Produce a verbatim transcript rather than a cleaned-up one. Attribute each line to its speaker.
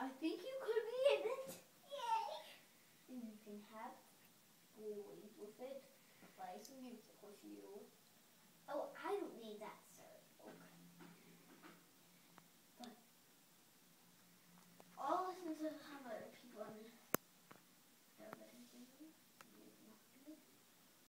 Speaker 1: I think you could be in it. Yay! And you can have boys with it. Play some music with you. Oh,